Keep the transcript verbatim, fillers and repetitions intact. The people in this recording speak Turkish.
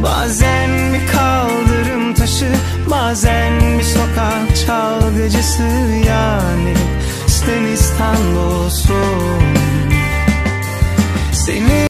Bazen bir kaldırım taşı, bazen bir sokak çalgıcısı. Yani sen İstanbul'sun.